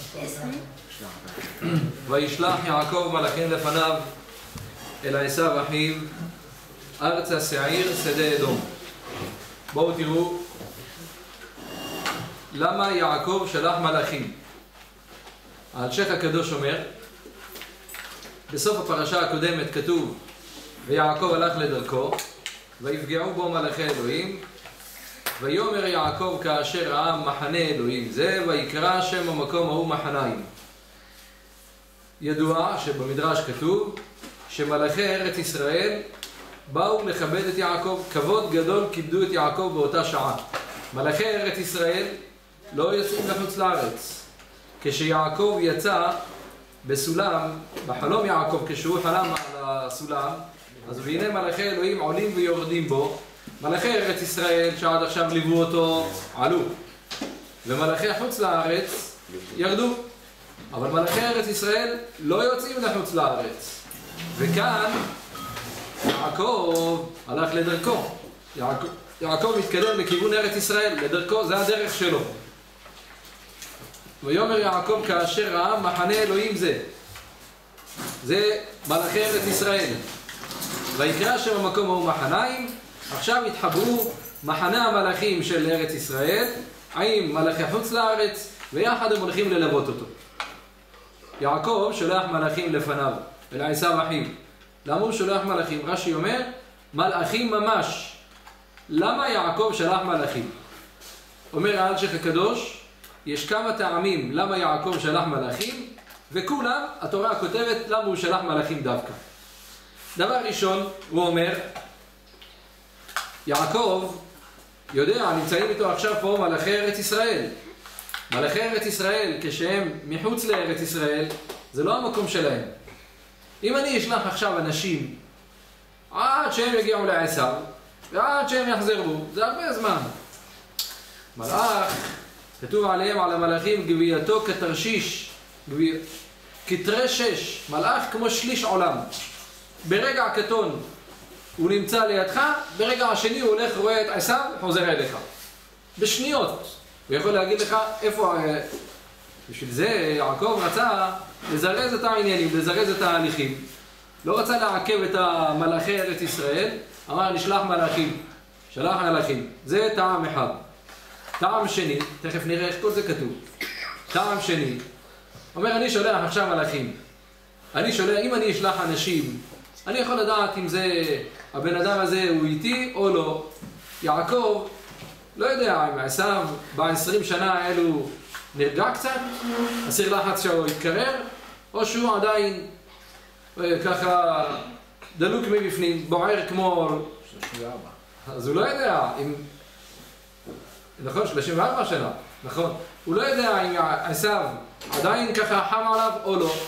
וישלח יעקב מלאכים לפניו אל עשיו אחיו ארצה שעיר שדה אדום. בואו תראו למה יעקב שלח מלאכים. האלשיך הקדוש אומר, בסוף הפרשה הקודמת כתוב ויעקב הלך לדרכו ויפגעו בו מלאכי אלוהים, ויאמר יעקב כאשר ראה מחנה אלוהים זה ויקרא שם המקום ההוא מחניים. ידוע שבמדרש כתוב שמלאכי ארץ ישראל באו לכבד את יעקב, כבוד גדול כיבדו את יעקב באותה שעה. מלאכי ארץ ישראל לא יוצאים לחוץ לארץ. כשיעקב יצא בסולם, בחלום יעקב כשהוא חלם על הסולם, אז והנה מלאכי אלוהים עולים ויורדים בו. מלאכי ארץ ישראל שעד עכשיו ליוו אותו עלו, ומלאכי חוץ לארץ ירדו, אבל מלאכי ארץ ישראל לא יוצאים לחוץ לארץ. וכאן יעקב הלך לדרכו. יעקב מתקדם לכיוון ארץ ישראל, לדרכו, זה הדרך שלו. ויאמר יעקב כאשר ראה מחנה אלוהים זה מלאכי ארץ ישראל, ויקרא שם המקום ההוא מחניים. עכשיו התחברו מחנה המלאכים של ארץ ישראל עם מלאכי חוץ לארץ, ויחד הם הולכים ללוות אותו. יעקב שולח מלאכים לפניו אל עשיו אחיו. למה הוא שולח מלאכים? רש"י אומר מלאכים ממש. למה יעקב שלח מלאכים? אומר האלשיך הקדוש, יש כמה טעמים למה יעקב שלח מלאכים, וכולם התורה כותבת למה הוא שלח מלאכים דווקא. דבר ראשון, הוא אומר יעקב יודע, נמצאים איתו עכשיו פה מלאכי ארץ ישראל. מלאכי ארץ ישראל כשהם מחוץ לארץ ישראל זה לא המקום שלהם. אם אני אשלח עכשיו אנשים עד שהם יגיעו לעשיו ועד שהם יחזרו, זה הרבה זמן. מלאך, כתוב עליהם, על המלאכים, גבייתו כתרשיש, כתרי שש, מלאך כמו שליש עולם. ברגע קטון הוא נמצא לידך, ברגע השני הוא הולך, רואה את עשיו, חוזר אליך. בשניות. הוא יכול להגיד לך איפה... בשביל זה יעקב רצה לזרז את העניינים, לזרז את ההליכים. לא רצה לעכב את המלאכי ארץ ישראל, אמר נשלח מלאכים, שלח מלאכים. זה טעם אחד. טעם שני, תכף נראה איך כל זה כתוב. טעם שני, אומר אני שולח עכשיו מלאכים. אני שולח, אם אני אשלח אנשים, אני יכול לדעת אם זה, הבן אדם הזה הוא איתי או לא. יעקב לא יודע אם עשיו ב-20 שנה האלו נרגע קצת, הסיר לחץ שהוא יתקרר, או שהוא עדיין ככה דלוק מבפנים, בוער כמו... 34. אז הוא לא יודע אם... נכון, 34 שנה, נכון. הוא לא יודע אם עשיו עדיין ככה חם עליו או לא.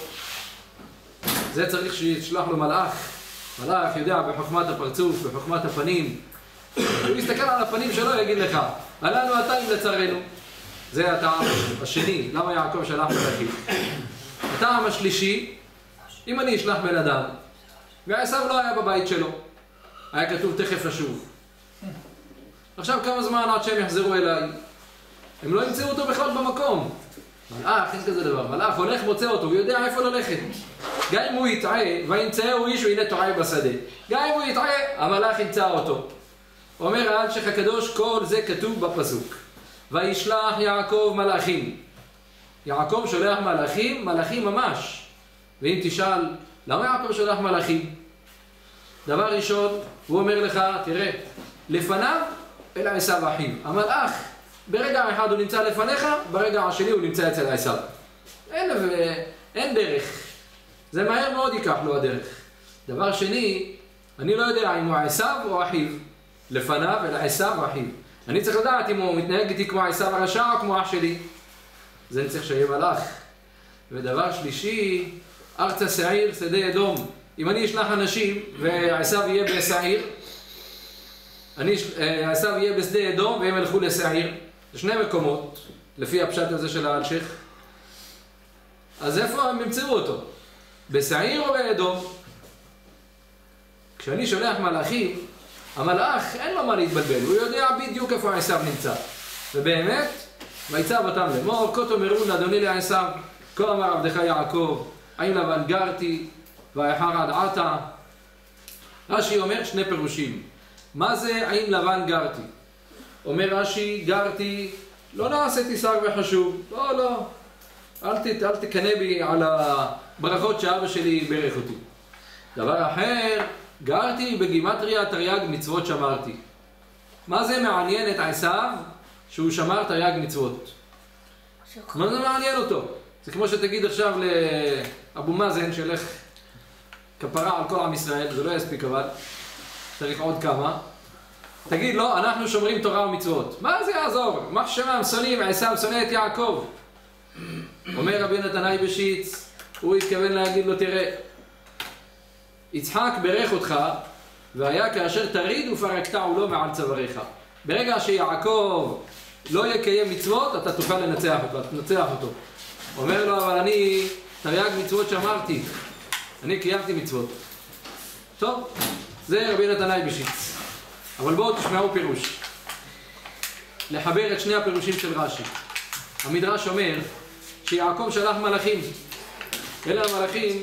זה צריך שישלח לו מלאך. מלאך יודע בחוכמת הפרצוף, בחוכמת הפנים. הוא יסתכל על הפנים שלו ויגיד לך, עלינו אתה אם לצרינו. זה הטעם השני, למה יעקב שלח מלאכים. הטעם השלישי, אם אני אשלח בן אדם, ועשיו לא היה בבית שלו, היה כתוב תכף לשוב. עכשיו כמה זמן עד שהם יחזרו אליי? הם לא ימצאו אותו בכלל במקום. מלאך, אין כזה דבר. מלאך הולך מוצא אותו, הוא יודע איפה ללכת. גם אם הוא יטעה, וימצאהו איש והנה טועה בשדה. גם אם הוא יטעה, המלאך ימצא אותו. אומר האלשיך הקדוש, כל זה כתוב בפסוק. וישלח יעקב מלאכים. יעקב שולח מלאכים, מלאכים ממש. ואם תשאל, למה יעקב שולח מלאכים? דבר ראשון, הוא אומר לך, תראה, לפניו אל עשיו אחיו. המלאך, ברגע אחד הוא נמצא לפניך, ברגע השני הוא נמצא אצל עשיו. אין דרך. זה מהר מאוד ייקח לו הדרך. דבר שני, אני לא יודע אם הוא עשיו או אחיו. לפניו אל עשיו אחיו. אני צריך לדעת אם הוא מתנהג איתי כמו עשיו הרשע או כמו אח שלי. זה אני צריך שיהיה מלאך. ודבר שלישי, ארצה שעיר שדה אדום. אם אני אשלח אנשים ועשיו יהיה בשעיר, עשיו יהיה בשדה אדום והם ילכו לשעיר. זה שני מקומות, לפי הפשט הזה של האלשיך. אז איפה הם ימצאו אותו? בשעיר או באדום? כשאני שולח מלאכים, המלאך אין לו מה להתבלבל, הוא יודע בדיוק איפה עשיו נמצא. ובאמת, ויצב אותם לאמור, כה תאמרון אדוני לעשיו, כה אמר עבדך יעקב, האם לבן גרתי, ואיחר עד עתה. רש"י אומר שני פירושים. מה זה האם לבן גרתי? אומר רש"י, גרתי, לא נעשיתי שר וחשוב. לא. אל תקנא בי על הברכות שאבא שלי ברך אותי. דבר אחר, גרתי בגימטריה תרי"ג מצוות שמרתי. מה זה מעניין את עשיו? שהוא שמר תרי"ג מצוות. מה זה מעניין אותו? זה כמו שתגיד עכשיו לאבו מאזן שילך כפרה על כל עם ישראל, זה לא יספיק אבל, צריך עוד כמה. תגיד לו, אנחנו שומרים תורה ומצוות. מה זה יעזור? מה שמם שונאים, עשיו שונא את יעקב. אומר רבי נתנאי בשיץ, הוא התכוון להגיד לו, תראה, יצחק ברך אותך, והיה כאשר תריד ופרקתהו לו מעל צוואריך. ברגע שיעקב לא יקיים מצוות, אתה תוכל לנצח אותו. אומר לו, אבל אני תרי"ג מצוות שמרתי, אני קיימתי מצוות. טוב, זה רבי נתנאי בשיץ. אבל בואו תשמעו פירוש. לחבר את שני הפירושים של רש"י. המדרש אומר שיעקב שלח מלאכים. אלה המלאכים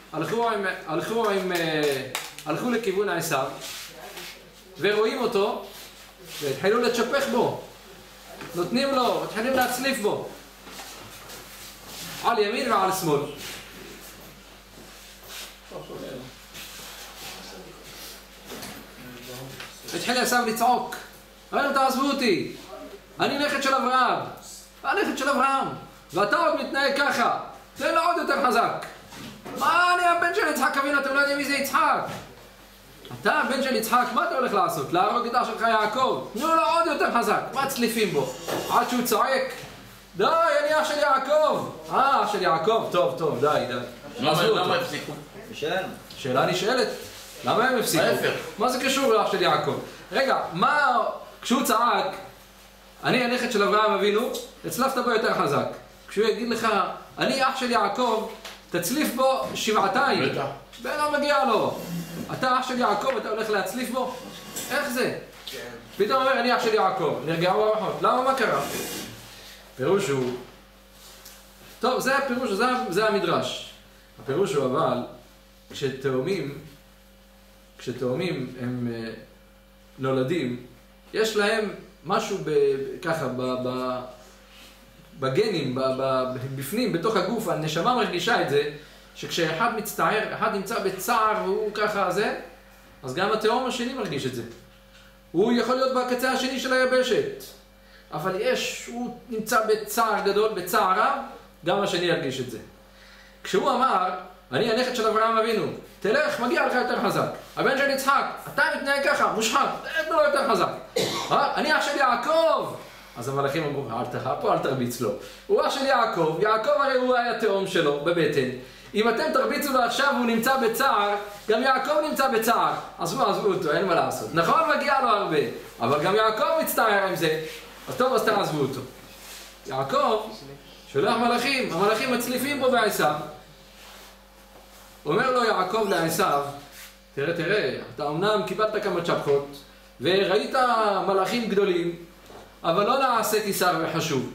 הלכו לכיוון עשיו ורואים אותו והתחילו לצ'פח בו. נותנים לו, התחילו להצליף בו. על ימין ועל שמאל. התחיל עשיו לצעוק. אמרנו תעזבו אותי. אני נכד של אברהם. הנכד של אברהם. ואתה עוד מתנהג ככה. תן לו עוד יותר חזק. מה אני הבן של יצחק אבינו? אתם לא יודעים מי זה יצחק. אתה הבן של יצחק, מה אתה הולך לעשות? להרוג את אח שלך יעקב. תנו לו עוד יותר חזק. מה צליפים בו? עד שהוא צועק. די, אני אח של יעקב. אח של יעקב. טוב, די. למה הפסיקו? בשלנו. שאלה נשאלת. למה הם הפסיקו? מה זה קשור לאח של יעקב? רגע, מה... כשהוא צעק, אני הנכד של אברהם אבינו, הצלפת בו יותר חזק. כשהוא יגיד לך, אני אח של יעקב, תצליף בו שבעתיים. בטח מגיע לו. אתה אח של יעקב, אתה הולך להצליף בו? איך זה? פתאום אומר, אני אח של יעקב. נרגעו הרוחות. למה? מה קרה? פירוש הוא... טוב, זה הפירוש, זה המדרש. הפירוש הוא אבל, כשתאומים הם נולדים, יש להם משהו ככה בגנים, בפנים, בתוך הגוף, הנשמה מרגישה את זה, שכשאחד מצטער, אחד נמצא בצער והוא ככה זה, אז גם התאום השני מרגיש את זה. הוא יכול להיות בקצה השני של היבשת, אבל הוא נמצא בצער גדול, בצער רב, גם השני ירגיש את זה. כשהוא אמר, אני הנכד של אברהם אבינו, תלך, מגיע לך יותר חזק. הבן של יצחק, אתה מתנהג ככה, מושחת, תן לו יותר חזק. אני אח של יעקב. אז המלאכים אמרו, אל תחפו, אל תרביץ לו. הוא אח של יעקב, יעקב הרי הוא היה תאום שלו בבטן. אם אתם תרביצו לו עכשיו והוא נמצא בצער, גם יעקב נמצא בצער. עזבו אותו, אין מה לעשות. נכון, מגיע לו הרבה, אבל גם יעקב מצטער עם זה. אז טוב, אז תעזבו אותו. יעקב שולח מלאכים, המלאכים מצליפים בו בעשיו. אומר לו יעקב לעשיו, תראה, אתה אמנם קיבלת כמה צ'פחות, וראית מלאכים גדולים, אבל לא נעשיתי שר וחשוב.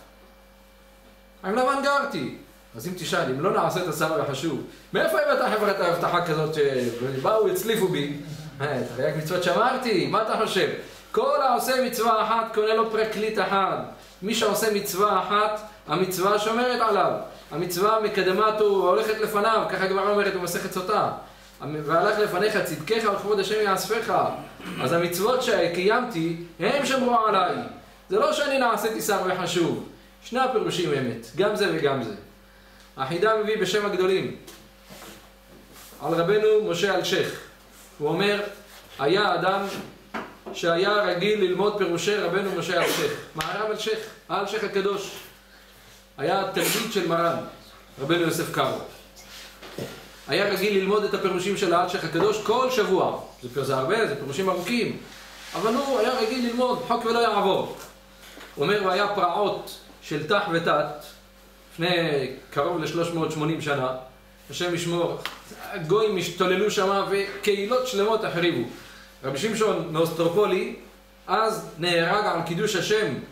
עם לבן גרתי. אז אם תשאל, אם לא נעשית שר וחשוב, מאיפה הבאת חברת ההבטחה כזאת שבאו, הצליפו בי? תרי"ג מצוות שמרתי, מה אתה חושב? כל העושה מצווה אחת קונה לו פרקליט אחד. מי שעושה מצווה אחת, המצווה שומרת עליו. המצווה מקדמת והולכת לפניו, ככה הגמרא אומרת במסכת סוטה. והלך לפניך צדקך וכבוד השם יאספך. אז המצוות שקיימתי, הם שמרו עליי. זה לא שאני נעשיתי שר וחשוב. שני הפירושים אמת, גם זה וגם זה. החידה מביא בשם הגדולים על רבנו משה אלשיך. הוא אומר, היה אדם שהיה רגיל ללמוד פירושי רבנו משה אלשיך. מהר"ם אלשיך, האלשיך הקדוש. היה תלמיד של מרן, רבנו יוסף קארו. היה רגיל ללמוד את הפירושים של האלשיך הקדוש כל שבוע. זה הרבה, זה פירושים ארוכים. אבל הוא היה רגיל ללמוד חוק ולא יעבור. הוא אומר, הוא היה פרעות של תח ותת, לפני קרוב ל-380 שנה. השם ישמור, הגויים השתוללו שם וקהילות שלמות החריבו. רבי שמשון מאוסטרופולי אז נהרג על קידוש השם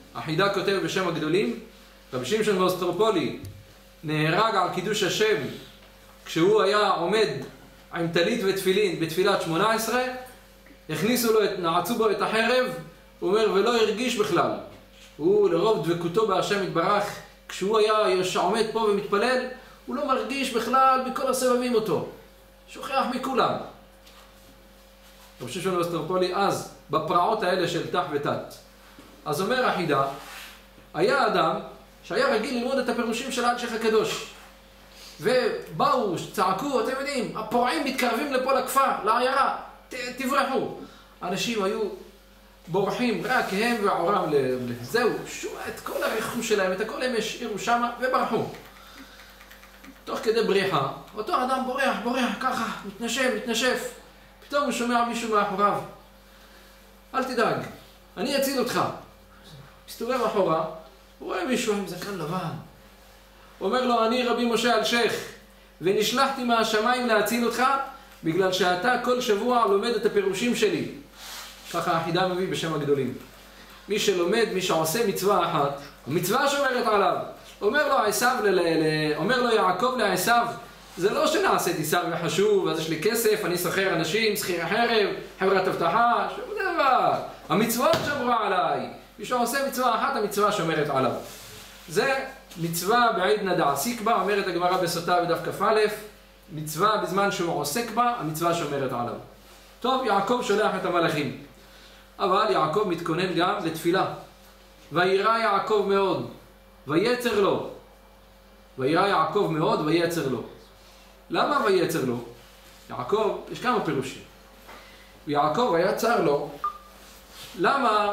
החידה כותב בשם הגדולים, רבי שמשון מאוסטרופולי נהרג על קידוש השם כשהוא היה עומד עם טלית ותפילין בתפילת 18, נעצו בו את החרב, הוא אומר, ולא הרגיש בכלל. הוא לרוב דבקותו בהשם יתברך, כשהוא היה עומד פה ומתפלל, הוא לא מרגיש בכלל בכל הסבבים אותו. שוכח מכולם. רבי שמשון מאוסטרופולי אז, בפרעות האלה של תח ותת. אז אומר החידה, היה אדם שהיה רגיל ללמוד את הפירושים של האלשיך הקדוש. ובאו, צעקו, אתם יודעים, הפורעים מתקרבים לפה לכפר, לעיירה, תברחו. אנשים היו בורחים, רק הם ועורם זהו, את כל הרכוש שלהם, את הכל הם השאירו שם וברחו. תוך כדי בריחה, אותו אדם בורח, ככה, מתנשף. פתאום הוא שומע מישהו מאחוריו. אל תדאג, אני אציל אותך. מסתובב אחורה, הוא רואה מישהו עם זקן לבן. הוא אומר לו, אני רבי משה אלשיך, ונשלחתי מהשמיים להציל אותך, בגלל שאתה כל שבוע לומד את הפירושים שלי. ככה החידה מביא בשם הגדולים. מי שלומד, מי שעושה מצווה אחת, המצווה שומרת עליו. אומר לו יעקב לעשיו, זה לא שנעשיתי שר וחשוב, אז יש לי כסף, אני שכר אנשים, שכיר חרב, חברת הבטחה, שום דבר. המצווה שמרה עליי. מי שעושה מצווה אחת, המצווה שומרת עליו. זה מצווה בעיד נדעסיק בה, אומרת הגמרא בסוטה בדף כ"א, מצווה בזמן שהוא עוסק בה, המצווה שומרת עליו. טוב, יעקב שולח את המלאכים. אבל יעקב מתכונן גם לתפילה. וירא יעקב מאוד, ויצר לו. וירא יעקב מאוד, ויצר לו. למה ויצר לו? יעקב, יש כמה פירושים. ויעקב היה צר לו. למה?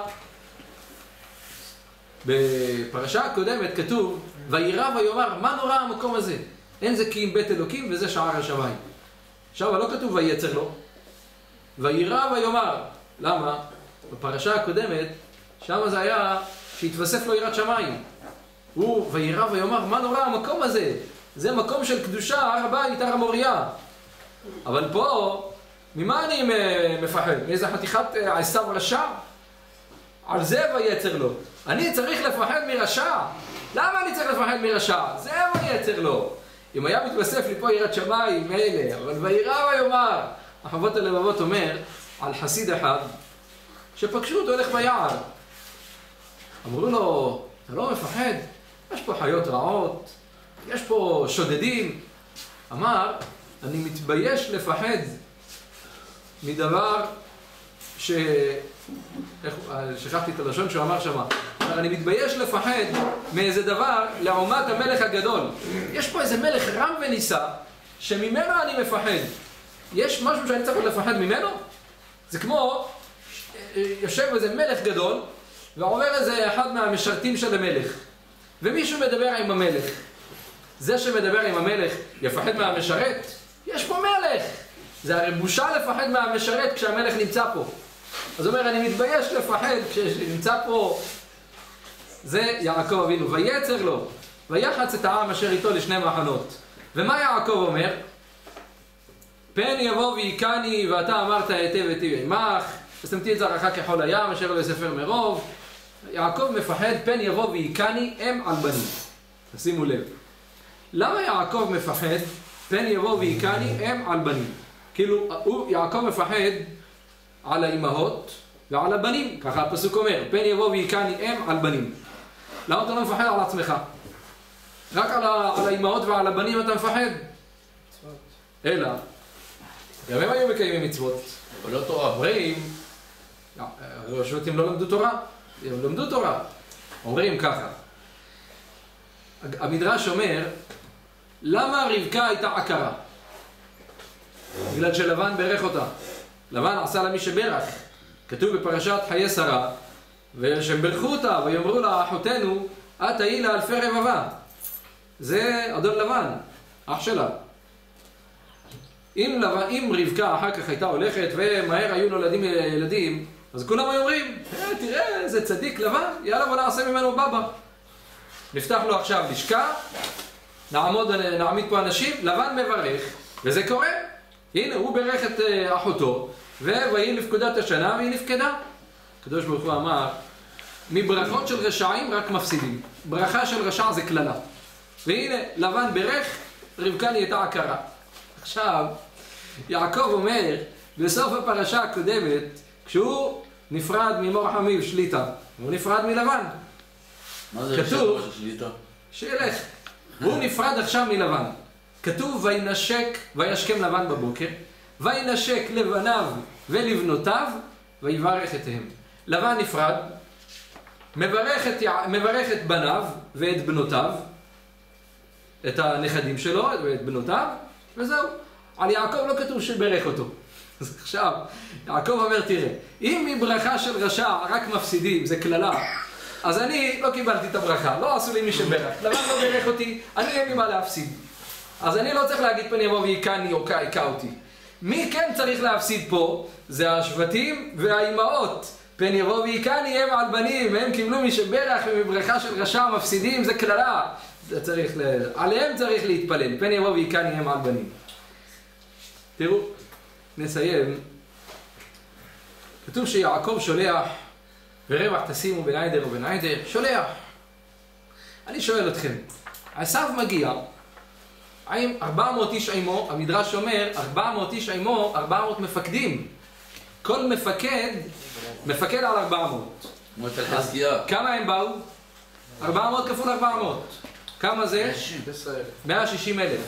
בפרשה הקודמת כתוב, וירא ויאמר, מה נורא המקום הזה? אין זה כי אם בית אלוקים וזה שער השמיים. עכשיו לא כתוב ויצר לו. וירא ויאמר. למה? בפרשה הקודמת, שם זה היה שהתווסף לו יראת שמיים. הוא וירא ויאמר, מה נורא המקום הזה? זה מקום של קדושה, הר הבית, הר המוריה. אבל פה, ממה אני מפחד? מאיזה חתיכת עשיו רשע? על זה ויצר לו. אני צריך לפחד מרשע. למה אני צריך לפחד מרשע? זה ויצר לו. אם היה מתווסף לי פה יראת שמיים, מילא, אבל וירא ויאמר. החוות הלבבות אומר על חסיד אחד, שפגשו אותו הולך ביער. אמרו לו, אתה לא מפחד? יש פה חיות רעות, יש פה שודדים. אמר, אני מתבייש לפחד מדבר שכחתי את הלשון שהוא אמר שמה. אני מתבייש לפחד מאיזה דבר לעומת המלך הגדול. יש פה איזה מלך רם ונישא שממנו אני מפחד. יש משהו שאני צריך לפחד ממנו? זה כמו יושב איזה מלך גדול ועובר איזה אחד מהמשרתים של המלך ומישהו מדבר עם המלך. זה שמדבר עם המלך יפחד מהמשרת? יש פה מלך. זה הרי בושה לפחד מהמשרת כשהמלך נמצא פה. אז אומר, אני מתבייש לפחד כשנמצא פה. זה יעקב אבינו. ויצר לו, ויחץ את העם אשר איתו לשני מחנות. ומה יעקב אומר? פן יבוא ויקני ואתה אמרת היטב היטב עמך, ושמתי את זרעך כחול הים אשר לא יספר מרוב. יעקב מפחד פן יבוא ויקני אם על בנים. תשימו לב. למה יעקב מפחד פן יבוא ויקני אם על בנים? כאילו יעקב מפחד על האימהות ועל הבנים, ככה הפסוק אומר, פן יבוא ויקני אם על בנים. למה אתה לא מפחד על עצמך? רק על האימהות ועל הבנים אתה מפחד? אלא, גם הם היו מקיימים מצוות, אבל לא תורה. אומרים, השבטים לא למדו תורה, הם למדו תורה. אומרים ככה, המדרש אומר, למה רבקה הייתה עקרה? בגלל שלבן ברך אותה. לבן עשה לה מי שברך. כתוב בפרשת חיי שרה, ושהם ברכו אותה ויאמרו לה, אחותנו, את היי לה אלפי רבבה. זה אדון לבן, אח שלה. אם רבקה אחר כך הייתה הולכת ומהר היו נולדים ילדים, אז כולם היו אומרים, תראה איזה צדיק לבן, יאללה בוא נעשה ממנו בבא. נפתח לו עכשיו לשכה, נעמיד פה אנשים, לבן מברך, וזה קורה. הנה, הוא ברך את אחותו, והיא לפקודת השנה והיא נפקדה. הקדוש ברוך הוא אמר, מברכות של רשעים רק מפסידים. ברכה של רשע זה כללה. והנה, לבן ברך, רבקה נהייתה עקרה. עכשיו, יעקב אומר, בסוף הפרשה הקודמת, כשהוא נפרד ממור חמיו שליטה, הוא נפרד מלבן. מה זה כתוב? שליטה? שילך. הוא נפרד עכשיו מלבן. כתוב, וינשק, וישכם לבן בבוקר, וינשק לבניו ולבנותיו, ויברך אתהם. לבן נפרד, מברך את בניו ואת בנותיו, את הנכדים שלו ואת בנותיו, וזהו. על יעקב לא כתוב שברך אותו. אז עכשיו, יעקב אומר, תראה, אם מברכה של רשע רק מפסידים, זה כללה, אז אני לא קיבלתי את הברכה, לא עשו לי מי שברך. לבן לא ברך אותי, אני אין לי מה להפסיד. אז אני לא צריך להגיד פן יבוא ויקני או יקע אותי. מי כן צריך להפסיד פה? זה השבטים והאימהות. פן יבוא ויקני הם על בנים, הם קיבלו מי שברך ומברכה של רשע מפסידים, זה כללה. עליהם צריך להתפלל, פן יבוא ויקני הם על בנים. תראו, נסיים. כתוב שיעקב שולח, ורווח תשימו בין עדר ובין עדר, שולח. אני שואל אתכם, עשיו מגיע, עם 400 איש עמו, המדרש אומר, 400 איש עמו, 400 מפקדים. כל מפקד על 400. כמה הם באו? 400 כפול 400. כמה זה? 160,000.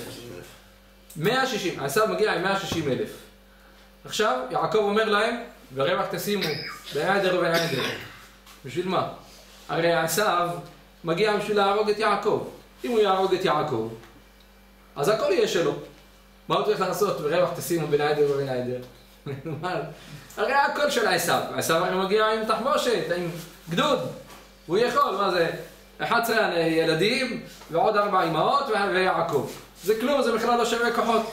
160, עשיו מגיע עם 160,000. עכשיו יעקב אומר להם, ורווח תשימו בין עדר ובין עדר. בשביל מה? הרי עשיו מגיע בשביל להרוג את יעקב. אם הוא יהרוג את יעקב, אז הכל יהיה שלו. מה הוא צריך לעשות? ורווח תשימו בין עדר ובין עדר. הרי הכל של עשיו. עשיו הרי מגיע עם תחמושת, עם גדוד. הוא יכול, מה זה? 11 ילדים ועוד 4 אמהות ויעקב. זה כלום, זה בכלל לא שווה כוחות.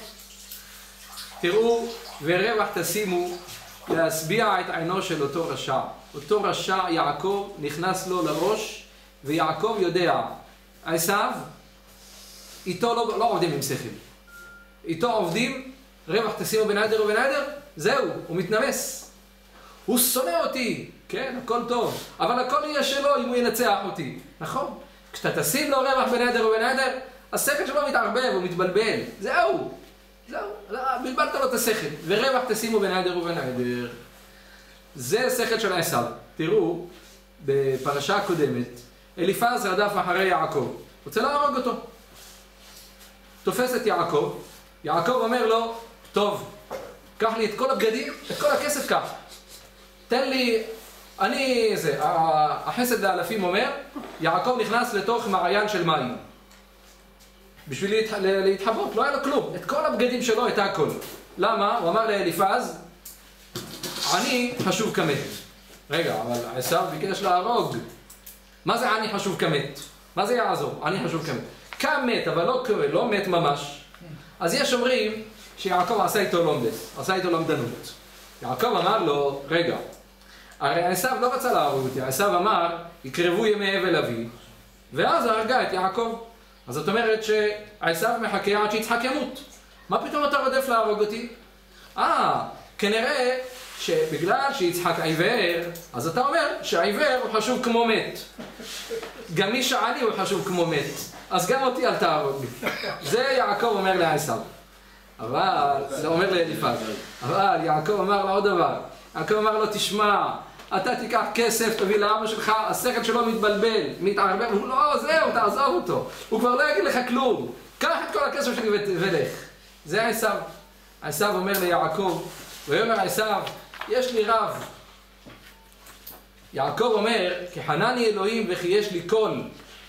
תראו, ורווח תשימו להשביע את עינו של אותו רשע. אותו רשע יעקב נכנס לו לראש, ויעקב יודע, עשיו, איתו לא עובדים עם שכל. איתו עובדים, רווח תשימו בין עדר ובין עדר, זהו, הוא מתנמס. הוא שונא אותי, כן, הכל טוב, אבל הכל יהיה שלו אם הוא ינצח אותי. נכון? כשאתה תשים לו רווח בין עדר ובין עדר, השכל שלו מתערבב, הוא מתבלבל. זהו, בלבלת לו את השכל. ורווח תשימו בין עדר ובין עדר. זה השכל של עשיו. תראו, בפרשה הקודמת, אליפז רדף אחרי יעקב. רוצה להרוג אותו. תופס את יעקב. יעקב אומר לו, טוב, קח לי את כל הבגדים, את כל הכסף קח. תן לי, החסד לאלפים אומר, יעקב נכנס לתוך מעיין של מים. בשביל להתחבות, לא היה לו כלום. את כל הבגדים שלו, את הכל. למה? הוא אמר לאליפז, אני חשוב כמת. רגע, אבל עשיו ביקש להרוג. מה זה אני חשוב כמת? מה זה יעזור? אני חשוב כמת. כמת, אבל לא מת ממש. אז יש אומרים שיעקב עשה איתו לומדס, עשה איתו למדנות. יעקב אמר לו, רגע, הרי עשיו לא רצה להרוג אותי. עשיו אמר, יקרבו ימי אבל אבי, ואז הרגה את יעקב. אז זאת אומרת שעשיו מחכה עד שיצחק ימות. מה פתאום אתה רודף להרוג אותי? כנראה שבגלל שיצחק עיוור, אז אתה אומר שהעיוור הוא חשוב כמו מת. גם מי שעני הוא חשוב כמו מת. אז גם אותי אל תהרוג לי. זה יעקב אומר לעשיו. אבל, זה אומר לאליפז. אבל יעקב אמר לו עוד דבר. יעקב אמר לו, תשמע, אתה תיקח כסף, תביא לאבא שלך, השכל שלו מתבלבל, מתערבב, הוא לא, זהו, תעזוב אותו. הוא כבר לא יגיד לך כלום. קח את כל הכסף שלי ולך. זה עשיו. עשיו אומר ליעקב, ויאמר עשיו, יש לי רב. יעקב אומר, כי חנני אלוהים וכי יש לי קול.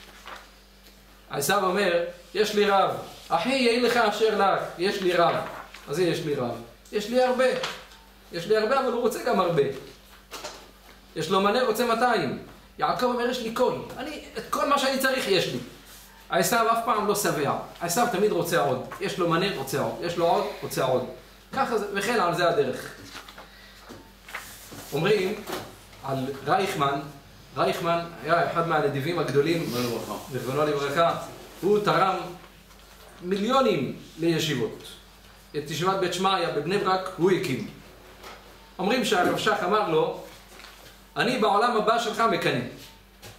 עשיו אומר, יש לי רב. אחי, יהי לך אשר לך, יש לי רב. אז יש לי רב. יש לי הרבה. יש לי הרבה, אבל הוא רוצה גם הרבה. יש לו מנה, רוצה 200. יעקב אומר, יש לי קול. את כל מה שאני צריך יש לי. עשיו אף פעם לא שבע. עשיו תמיד רוצה עוד. יש לו מנה, רוצה עוד. יש לו עוד, רוצה עוד. ככה זה, וכן על זה הדרך. אומרים על רייכמן היה אחד מהנדיבים הגדולים, זיכרונו לברכה. הוא תרם מיליונים לישיבות. את ישיבת בית שמעיה בבני ברק הוא הקים. אומרים שהרב שך אמר לו, אני בעולם הבא שלך מקנא.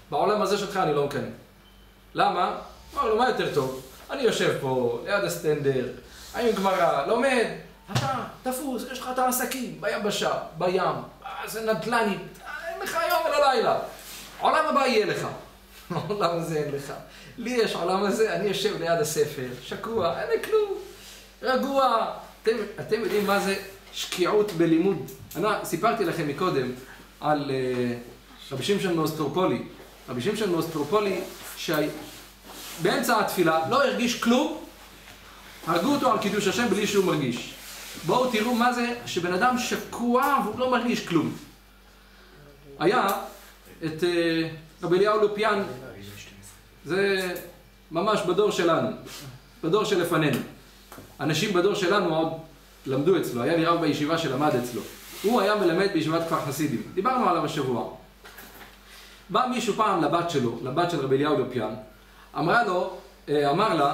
בעולם הזה שלך אני לא מקנא. למה? אמר לו, מה יותר טוב? אני יושב פה, ליד הסטנדר, עם גמרא, לומד, אתה תפוס, יש לך את העסקים, ביבשה, בים, זה נדל"ני, אין לך יום ולא לילה. העולם הבא יהיה לך. העולם הזה אין לך. לי יש העולם הזה, אני יושב ליד הספר, שקוע, אין לי כלום, רגוע. אתם יודעים מה זה שקיעות בלימוד? אני סיפרתי לכם מקודם על רבי שמשון מאוסטרופולי. רבי שמשון מאוסטרופולי שבאמצע התפילה לא הרגיש כלום, הרגו אותו על קידוש השם בלי שהוא מרגיש. בואו תראו מה זה שבן אדם שקוע והוא לא מרגיש כלום. היה את רבי אליהו לופיאן, זה ממש בדור שלנו, בדור שלפנינו. אנשים בדור שלנו עוד למדו אצלו, היה לי רב בישיבה שלמד אצלו. הוא היה מלמד בישיבת כפר חסידים, דיברנו עליו השבוע. בא מישהו פעם לבת שלו, לבת של רבי אליהו לופיאן, אמר לה,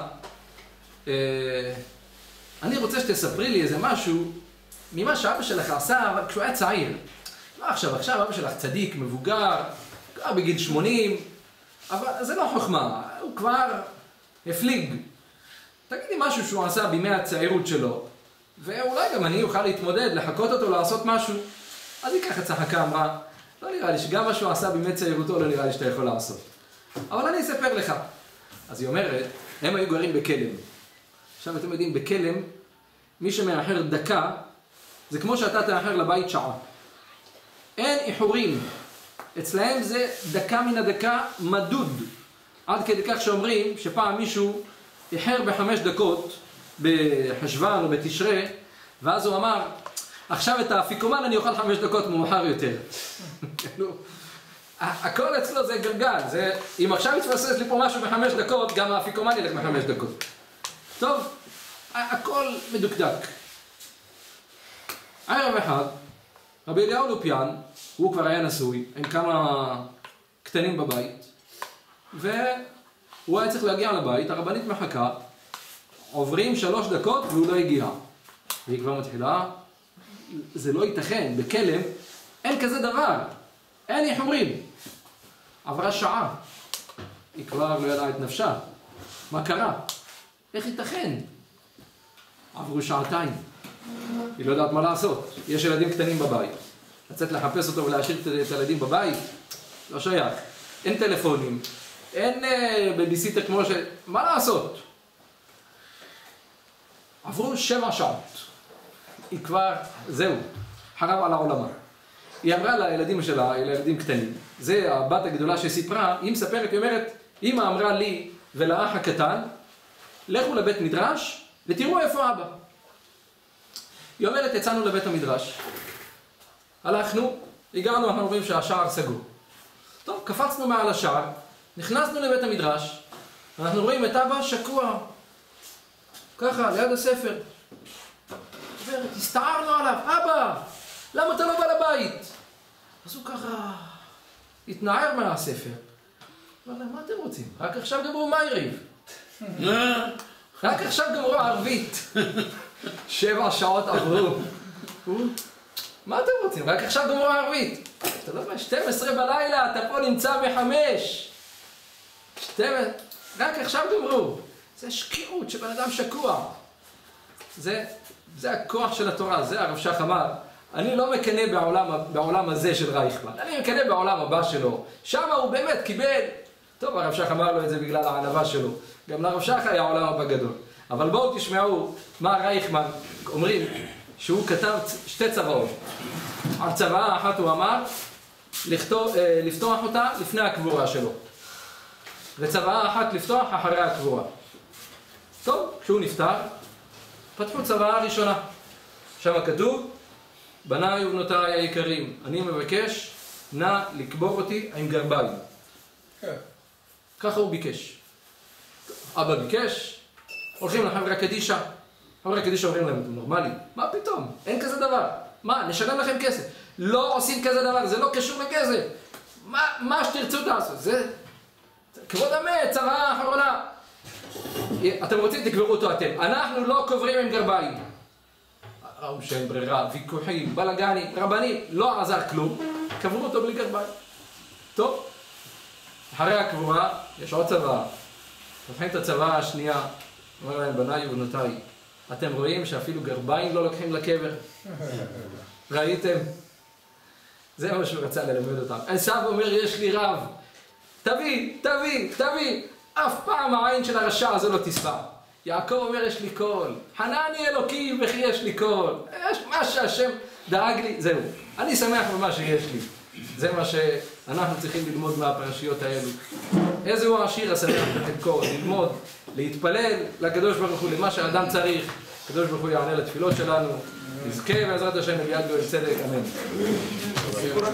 אני רוצה שתספרי לי איזה משהו ממה שאבא שלך עשה, אבל כשהוא היה צעיר. לא עכשיו אבא שלך צדיק, מבוגר, כבר בגיל 80, אבל זה לא חוכמה, הוא כבר הפליג. תגידי משהו שהוא עשה בימי הצעירות שלו, ואולי גם אני אוכל להתמודד, לחכות אותו, לעשות משהו. אז היא ככה צחקה, אמרה, לא נראה לי שגם מה שהוא עשה בימי צעירותו לא נראה לי שאתה יכול לעשות. אבל אני אספר לך. אז היא אומרת, הם היו גרים בכלם. עכשיו אתם יודעים, בכלם, מי שמאחר דקה, זה כמו שאתה תאחר לבית שעה. אין איחורים. אצלהם זה דקה מן הדקה מדוד. עד כדי כך שאומרים שפעם מישהו איחר ב5 דקות בחשוון או בתשרה, ואז הוא אמר, עכשיו את האפיקומן אני אוכל 5 דקות מאוחר יותר. הכל אצלו זה גלגל, אם עכשיו יתפסס לי פה משהו ב5 דקות, גם האפיקומן ילך ב5 דקות. טוב, הכל מדוקדק. ערב אחד, רבי אליהו לופיאן, הוא כבר היה נשוי, עם כמה קטנים בבית, והוא היה צריך להגיע לבית, הרבנית מחכה, עוברים 3 דקות והוא לא הגיע. והיא כבר מתחילה, זה לא ייתכן, בכלם אין כזה דבר, אין איחורים. עברה שעה, היא כבר לא ידעה את נפשה. מה קרה? איך ייתכן? עברו 2 שעות. היא לא יודעת מה לעשות. יש ילדים קטנים בבית. לצאת לחפש אותו ולהשאיר את הילדים בבית? לא שייך. אין טלפונים, אין בייביסיטר כמו מה לעשות? עברו 7 שעות. היא כבר, זהו, חרב על העולמה. היא אמרה לילדים שלה, לילדים קטנים, זה הבת הגדולה שסיפרה, היא מספרת, היא אומרת, אמא אמרה לי ולאח הקטן, לכו לבית מדרש ותראו איפה אבא. היא אומרת, יצאנו לבית המדרש, הלכנו, הגענו, אנחנו רואים שהשער סגור. טוב, קפצנו מעל השער, נכנסנו לבית המדרש, אנחנו רואים את אבא שקוע, ככה, ליד הספר. הסתערנו עליו, אבא, למה אתה לא בא לבית? אז הוא ככה התנער מהספר. אבל מה אתם רוצים? רק עכשיו גמרו מייריב. רק עכשיו גמרו ערבית. 7 שעות עברו. מה אתם רוצים? רק עכשיו גמרו ערבית. אתה לא יודע, 12 בלילה, אתה פה נמצא ב5. רק עכשיו גמרו. זה שקיעות שבן אדם שקוע. זה הכוח של התורה, זה הרב שך אמר. אני לא מקנא בעולם הזה של רייכמן, אני מקנא בעולם הבא שלו. שם הוא באמת קיבל. טוב, הרב שך אמר לו את זה בגלל הענווה שלו. גם לרב שך היה עולם הבא גדול. אבל בואו תשמעו מה רייכמן אומרים, שהוא כתב 2 צוואות. על צוואה אחת הוא אמר, לפתוח אותה לפני הקבורה שלו. וצוואה אחת לפתוח אחרי הקבורה. טוב, כשהוא נפטר, פתחו צוואה ראשונה. שם כתוב, בניי ובנותיי היקרים, אני מבקש, נא לקבור אותי עם גרביים. ככה הוא ביקש. אבא ביקש, הולכים לחברה קדישה. חברה קדישה אומרים להם, אתם נורמלים? מה פתאום? אין כזה דבר. מה, נשלם לכם כסף? לא עושים כזה דבר, זה לא קשור לכסף. מה שתרצו תעשו? זה כבוד המת, צוואה האחרונה. אתם רוצים, תקברו אותו אתם. אנחנו לא קוברים עם גרביים. ראו שאין ברירה, ויכוחים, בלגנים, רבנים, לא עזר כלום. קברו אותו בלי גרביים. טוב, אחרי הקבורה, יש עוד צוואה. לוקחים את הצוואה השנייה, אומר להם, בניי ובנותיי, אתם רואים שאפילו גרביים לא לוקחים לקבר? ראיתם? זה מה שהוא רצה ללמד אותם. עשיו אומר, יש לי רב. תביא, תביא, תביא. אף פעם העין של הרשע הזה לא תספר. יעקב אומר, יש לי קול. חנני אלוקים וכי יש לי קול. יש מה שהשם דאג לי, זהו. אני שמח במה שיש לי. זה מה שאנחנו צריכים ללמוד מהפרשיות האלו. איזהו השיר השמח בחלקו, ללמוד, להתפלל לקדוש ברוך הוא למה שהאדם צריך. הקדוש ברוך הוא יענה לתפילות שלנו. נזכה בעזרת השם לביאת גואל צדק, אמן.